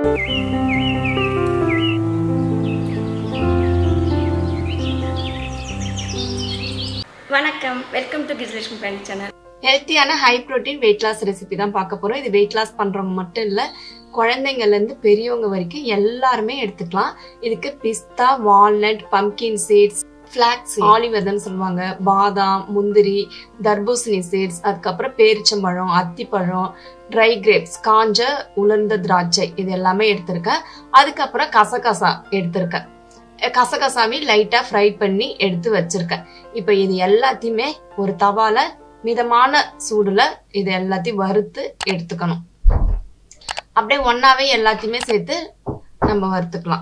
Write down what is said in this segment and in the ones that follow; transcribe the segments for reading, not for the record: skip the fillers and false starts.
வணக்கம், welcome to Gajalakshmi channel. ஹெல்த்தியான high protein weight loss recipe தான் பார்க்க போறோம். இது வெயிட் லாஸ் பண்றவங்க மட்டும் இல்ல, குழந்தைங்கள்ல இருந்து பெரியவங்க வரைக்கும் எல்லாருமே எடுத்துக்கலாம். இதுக்கு பிஸ்தா, walnut, pumpkin seeds, flax, olive சொல்லுவாங்க, பாதாம், முந்திரி, தர்பூசணி சீட்ஸ், அதுக்கப்புறம் பேரிச்சம்பழம், அத்திப்பழம், ட்ரை கிரேப்ஸ், காஞ்ச உலர்ந்த திராட்சை, இது எல்லாமே எடுத்திருக்கேன். அதுக்கப்புறம் கசகசா எடுத்திருக்கேன். கசகசாமி லைட்டா ஃப்ரை பண்ணி எடுத்து வச்சிருக்கேன். இப்ப இது எல்லாத்தையுமே ஒரு தவால மிதமான சூடுல இது எல்லாத்தையும் வறுத்து எடுத்துக்கணும். அப்படியே ஒன்னாவே எல்லாத்தையுமே சேர்த்து நம்ம வறுத்துக்கலாம்.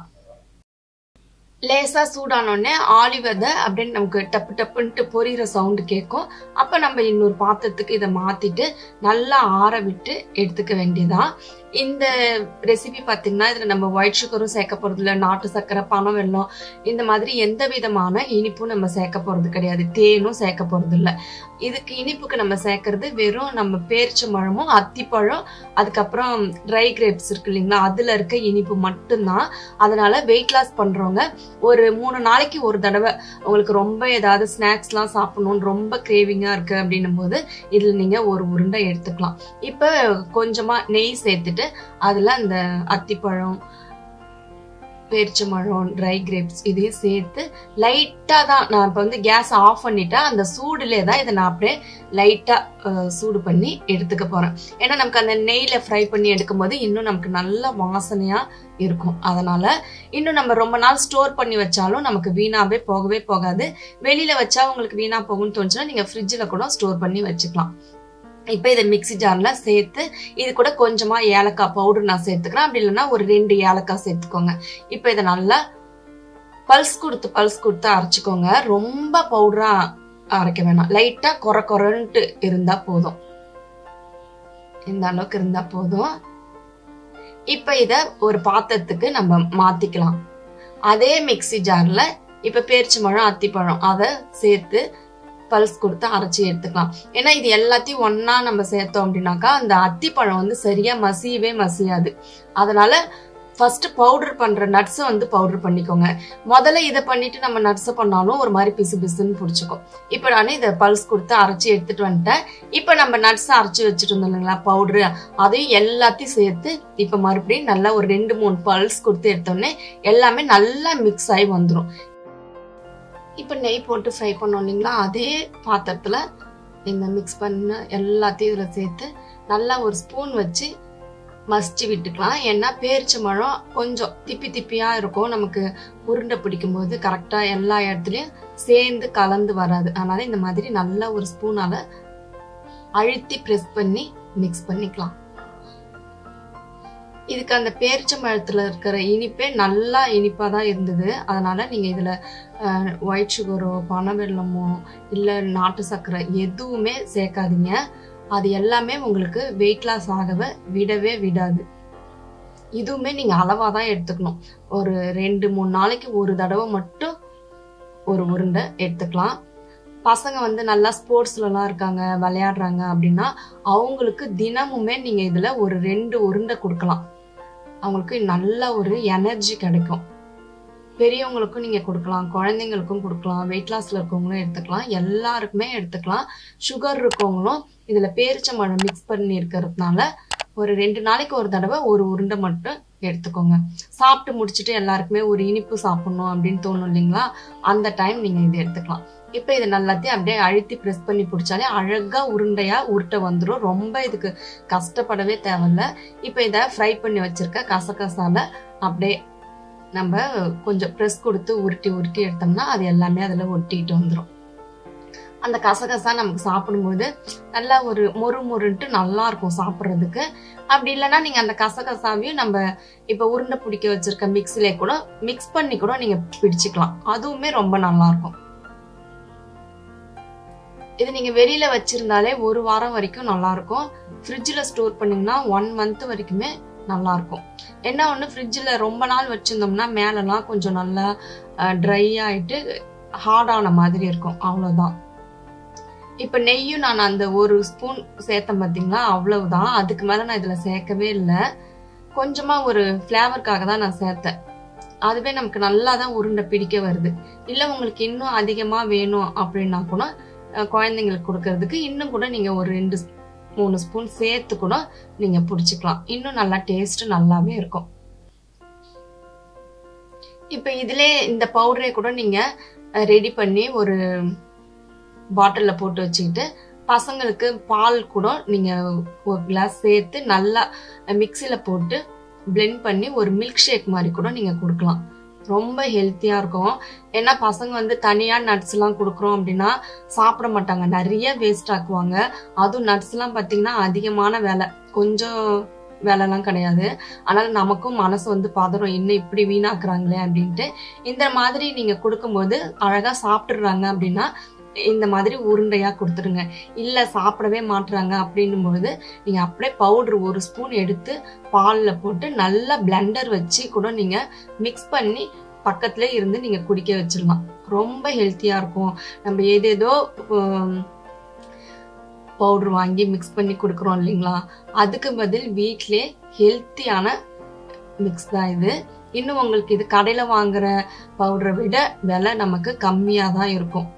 லேசா சூடானோடனே ஆலிவ் அப்படின்னு நமக்கு டப்பு டப்புன்ட்டு பொரியிற சவுண்டு கேட்கும். அப்ப நம்ம இன்னொரு பாத்திரத்துக்கு இதை மாத்திட்டு நல்லா ஆற விட்டு எடுத்துக்க வேண்டியதான். இந்த ரெசிபி பாத்தீங்கன்னா இதுல நம்ம ஒயிட் சுகரும் சேர்க்க போறது இல்லை, நாட்டு சர்க்கரை, பனை வெல்லம், இந்த மாதிரி எந்த விதமான இனிப்பும் நம்ம சேர்க்க போறது கிடையாது, தேனும் சேர்க்க போறது இல்லை. இதுக்கு இனிப்புக்கு நம்ம சேர்க்கறது வெறும் நம்ம பேரிச்சம்பழமும், அத்திப்பழம், அதுக்கப்புறம் ட்ரை கிரேப்ஸ் இருக்கு இல்லைங்களா, அதுல இருக்க இனிப்பு மட்டும்தான். அதனால வெயிட் லாஸ் பண்றவங்க ஒரு 3 நாளைக்கு ஒரு தடவை உங்களுக்கு ரொம்ப ஏதாவது ஸ்நாக்ஸ் எல்லாம் சாப்பிடணும்னு ரொம்ப கிரேவிங்கா இருக்கு அப்படின்னும் போது இதுல நீங்க ஒரு உருண்டை எடுத்துக்கலாம். இப்ப கொஞ்சமா நெய் சேர்த்துட்டு அதுல அந்த அத்திப்பழம், பேரிச்சம்பழம், ட்ரை கிரேப்ஸ் இதையும் சேர்த்து லைட்டா தான் நான் இப்ப வந்து கேஸ் ஆஃப் பண்ணிட்டா அந்த சூடுலே தான் இதை நான் அப்படியே லைட்டா சூடு பண்ணி எடுத்துக்க போறேன். ஏன்னா நமக்கு அந்த நெய்ல ஃப்ரை பண்ணி எடுக்கும் போது இன்னும் நமக்கு நல்ல வாசனையா இருக்கும். அதனால இன்னும் நம்ம ரொம்ப நாள் ஸ்டோர் பண்ணி வச்சாலும் நமக்கு வீணாவே போகவே போகாது. வெளியில வச்சா உங்களுக்கு வீணா போகும்னு தோணுச்சுன்னா நீங்க ஃப்ரிட்ஜ்ல கூட ஸ்டோர் பண்ணி வச்சுக்கலாம். இப்ப இதை மிக்சி ஜார்ல சேர்த்து இது கூட கொஞ்சமா ஏலக்காய் பவுடர் நான் சேர்த்துக்கிறேன். அப்படி இல்லைன்னா ஒரு 2 ஏலக்காய் சேர்த்துக்கோங்க. இப்ப இதை நல்லா பல்ஸ் கொடுத்து அரைச்சுக்கோங்க. ரொம்ப பவுடரா அரைக்க வேணாம், லைட்டா கொரன்ட்டு இருந்தா போதும். இந்த அளவுக்கு இருந்தா போதும். இப்ப இத ஒரு பாத்திரத்துக்கு நம்ம மாத்திக்கலாம். அதே மிக்சி ஜார்ல இப்ப பேரிச்சம்பழம், அத்திப்பழம் அதை சேர்த்து பல்ஸ் கொடுத்து அரைச்சி எடுத்துக்கலாம். ஏன்னா இது எல்லாத்தையும் ஒன்னா நம்ம சேர்த்தோம் அப்படின்னாக்கா அந்த அத்திப்பழம் வந்து சரியா மசியாது. அதனால ஃபர்ஸ்ட் பவுடர் பண்ற நட்ஸை வந்து பவுடர் பண்ணிக்கோங்க. முதல்ல இதை பண்ணிட்டு நம்ம நட்ஸை பண்ணாலும் ஒரு மாதிரி பிசு பிசுன்னு பிடிச்சிக்கும். இப்ப நானே இதை பல்ஸ் கொடுத்து அரைச்சி எடுத்துட்டு வந்துட்டேன். இப்ப நம்ம நட்ஸ் அரைச்சி வச்சுட்டு இருந்தோம் இல்லைங்களா பவுடரு, அதையும் எல்லாத்தையும் சேர்த்து இப்ப மறுபடியும் நல்லா ஒரு 2-3 பல்ஸ் கொடுத்து எடுத்தோடனே எல்லாமே நல்லா மிக்ஸ் ஆகி வந்துடும். இப்ப நெய் போட்டு ஃப்ரை பண்ணோம் இல்லைங்களா, அதே பாத்திரத்துல இந்த மிக்ஸ் பண்ண எல்லாத்தையும் இதுல சேர்த்து நல்லா ஒரு ஸ்பூன் வச்சு மசிச்சு விட்டுக்கலாம். ஏன்னா பேரிச்சம்பழம் கொஞ்சம் திப்பியா இருக்கும், நமக்கு உருண்டை பிடிக்கும் போது கரெக்டா எல்லா இடத்துலயும் சேர்ந்து கலந்து வராது. அதனால இந்த மாதிரி நல்லா ஒரு ஸ்பூனால அழுத்தி பிரஸ் பண்ணி மிக்ஸ் பண்ணிக்கலாம். இதுக்கு அந்த பேரிச்சம்பழத்துல இருக்கிற இனிப்பே நல்லா இனிப்பா தான் இருந்தது. அதனால நீங்க இதுல ஒயிட் சுகரோ, பனை வெல்லமோ, இல்ல நாட்டு சர்க்கரை எதுவுமே சேர்க்காதீங்க. அது எல்லாமே உங்களுக்கு வெயிட் லாஸ் ஆகவே விடவே விடாது. இதுவுமே நீங்க அளவா தான் எடுத்துக்கணும். ஒரு 2-3 நாளைக்கு ஒரு தடவை மட்டும் ஒரு உருண்டை எடுத்துக்கலாம். பசங்க வந்து நல்லா ஸ்போர்ட்ஸ்ல எல்லாம் இருக்காங்க, விளையாடுறாங்க அப்படின்னா அவங்களுக்கு தினமுமே நீங்க இதுல ஒரு 2 உருண்டை கொடுக்கலாம். அவங்களுக்கு நல்ல ஒரு எனர்ஜி கிடைக்கும். பெரியவங்களுக்கும் நீங்க கொடுக்கலாம், குழந்தைங்களுக்கும் கொடுக்கலாம், வெயிட் லாஸ்ல இருக்கவங்களும் எடுத்துக்கலாம், எல்லாருக்குமே எடுத்துக்கலாம். சுகர் இருக்கவங்களும் இதுல பேரிச்சம்பழம் மிக்ஸ் பண்ணி இருக்கிறதுனால ஒரு 2 நாளைக்கு ஒரு தடவை ஒரு உருண்டை மட்டும் எடுத்துக்கோங்க. சாப்பிட்டு முடிச்சுட்டு எல்லாருக்குமே ஒரு இனிப்பு சாப்பிடணும் அப்படின்னு தோணும் இல்லைங்களா, அந்த டைம் நீங்க இதை எடுத்துக்கலாம். இப்ப இதை நல்லாத்தையும் அப்படியே அழுத்தி பிரஸ் பண்ணி பிடிச்சாலே அழகா உருண்டையா உருட்டை வந்துடும். ரொம்ப இதுக்கு கஷ்டப்படவே தேவையில்ல. இப்ப இதை ஃப்ரை பண்ணி வச்சிருக்க கசகசால அப்படியே நம்ம கொஞ்சம் பிரஸ் கொடுத்து உருட்டி எடுத்தோம்னா அது எல்லாமே அதுல ஒட்டிட்டு வந்துடும். அந்த கசகசா நமக்கு சாப்பிடும்போது நல்லா ஒரு மொறுன்ட்டு நல்லா இருக்கும் சாப்பிட்றதுக்கு. அப்படி இல்லைன்னா நீங்க அந்த கசகசாவையும் நம்ம இப்ப உருண்டை பிடிக்க வச்சிருக்க மிக்ஸிலே கூட மிக்ஸ் பண்ணி கூட நீங்க பிடிச்சிக்கலாம். அதுவுமே ரொம்ப நல்லா இருக்கும். இது நீங்க வெளியில வச்சிருந்தாலே 1 வாரம் வரைக்கும் நல்லா இருக்கும். ஃப்ரிட்ஜ்ல ஸ்டோர் பண்ணீங்கன்னா 1 மந்த் வரைக்குமே நல்லா இருக்கும். என்ன ஒண்ணு, ஃப்ரிட்ஜ்ல ரொம்ப நாள் வச்சிருந்தோம்னா மேலெல்லாம் கொஞ்சம் நல்லா ட்ரை ஆயிட்டு ஹார்டான மாதிரி இருக்கும், அவ்வளவுதான். இப்ப நெய்யும் நான் அந்த 1 ஸ்பூன் சேர்த்தேன் பாத்தீங்களா, அவ்வளவுதான். அதுக்கு மேல நான் இதுல சேர்க்கவே இல்லை. கொஞ்சமா ஒரு ஃப்ளேவருக்காக தான் நான் சேர்த்தேன். அதுவே நமக்கு நல்லா தான் உருண்டை பிடிக்க வருது. இல்ல உங்களுக்கு இன்னும் அதிகமா வேணும் அப்படின்னா கூட குழந்தைங்களுக்கு கொடுக்கறதுக்கு இன்னும் கூட நீங்க ஒரு 2-3 ஸ்பூன் சேர்த்து கூட நீங்க பிடிச்சிக்கலாம். இன்னும் நல்லா டேஸ்ட் நல்லாவே இருக்கும். இப்ப இதுல இந்த பவுடரை கூட நீங்க ரெடி பண்ணி ஒரு பாட்டில்ல போட்டு வச்சுக்கிட்டு பசங்களுக்கு பால் கூட நீங்க ஒரு கிளாஸ் சேர்த்து நல்லா மிக்சியில போட்டு பிளெண்ட் பண்ணி ஒரு மில்க் ஷேக் மாதிரி கூட நீங்க கொடுக்கலாம். ரொம்ப ஹெல்த்தியா இருக்கும். ஏன்னா பசங்க வந்து தனியா நட்ஸ் எல்லாம் கொடுக்குறோம் அப்படின்னா சாப்பிட மாட்டாங்க, நிறைய வேஸ்ட் ஆக்குவாங்க. அதுவும் நட்ஸ் எல்லாம் பாத்தீங்கன்னா அதிகமான வேலை, கொஞ்சம் வேலைலாம் கிடையாது. அதனால நமக்கும் மனசு வந்து பதறும், இன்னும் இப்படி வீணாக்குறாங்களே அப்படின்ட்டு. இந்த மாதிரி நீங்க கொடுக்கும்போது அழகா சாப்பிட்டுடுறாங்க அப்படின்னா இந்த மாதிரி உருண்டையா கொடுத்துருங்க. இல்ல சாப்பிடவே மாட்டுறாங்க அப்படின்னும் பொழுது நீங்க அப்படியே பவுடர் 1 ஸ்பூன் எடுத்து பால்ல போட்டு நல்லா பிளெண்டர் வச்சு கூட நீங்க மிக்ஸ் பண்ணி பக்கத்துல இருந்து நீங்க குடிக்க வச்சிடலாம். ரொம்ப ஹெல்த்தியா இருக்கும். நம்ம ஏதேதோ பவுடர் வாங்கி மிக்ஸ் பண்ணி கொடுக்குறோம் இல்லைங்களா, அதுக்கு பதில் வீட்லயே ஹெல்த்தியான மிக்ஸ் தான் இது. இன்னும் உங்களுக்கு இது கடையில வாங்குற பவுடரை விட விலை நமக்கு கம்மியா தான் இருக்கும்.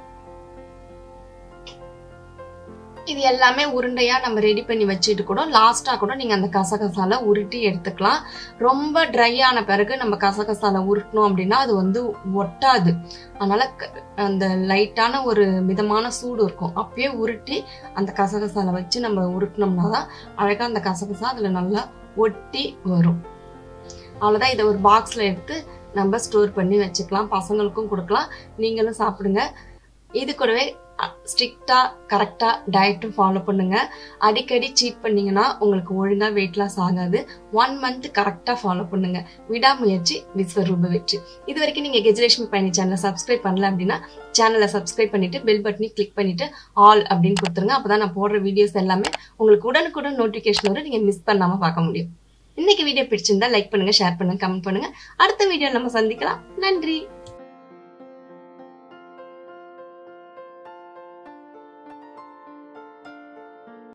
இது எல்லாமே உருண்டையா நம்ம ரெடி பண்ணி வச்சுட்டு கூட லாஸ்டா கூட நீங்க அந்த கசகசால உருட்டி எடுத்துக்கலாம். ரொம்ப ட்ரை ஆன பிறகு நம்ம கசகசால உருட்டணும் அப்படின்னா அது வந்து ஒட்டாது. அதனால அந்த லைட்டான ஒரு மிதமான சூடு இருக்கும், அப்பயே உருட்டி அந்த கசகசால வச்சு நம்ம உருட்டினோம்னா தான் அழகா அந்த கசகசா அதுல நல்லா ஒட்டி வரும். அவ்வளவுதான். இதை ஒரு பாக்ஸ்ல எடுத்து நம்ம ஸ்டோர் பண்ணி வச்சுக்கலாம். பசங்களுக்கும் கொடுக்கலாம், நீங்களும் சாப்பிடுங்க. இது கூடவே ஸ்ட்ரிக்டா கரெக்டா டயட்டும் ஃபாலோ பண்ணுங்க. அடிக்கடி சீட் பண்ணீங்கன்னா உங்களுக்கு ஒழுங்கா வெயிட் லாஸ் ஆகாது. 1 மந்த் கரெக்டா ஃபாலோ பண்ணுங்க. விடாமுயற்சி விஸ்வரூப வெற்றி. இது வரைக்கும் நீங்க கஜலட்சுமி பயணி சேனலை சப்ஸ்கிரைப் பண்ணல அப்படின்னா சேனலை சப்ஸ்கிரைப் பண்ணிட்டு பெல் பட்டனை கிளிக் பண்ணிட்டு ஆல் அப்படின்னு கொடுத்துருங்க. அப்பதான் நான் போடுற வீடியோஸ் எல்லாமே உங்களுக்கு உடனுக்குடன் நோட்டிபிகேஷன் வரும், நீங்க மிஸ் பண்ணாம பார்க்க முடியும். இன்னைக்கு வீடியோ பிடிச்சிருந்தா லைக் பண்ணுங்க, ஷேர் பண்ணுங்க, கமெண்ட் பண்ணுங்க. அடுத்த வீடியோ நம்ம சந்திக்கலாம். நன்றி.